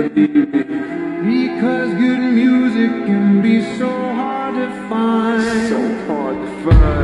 Because good music can be so hard to find. So hard to find.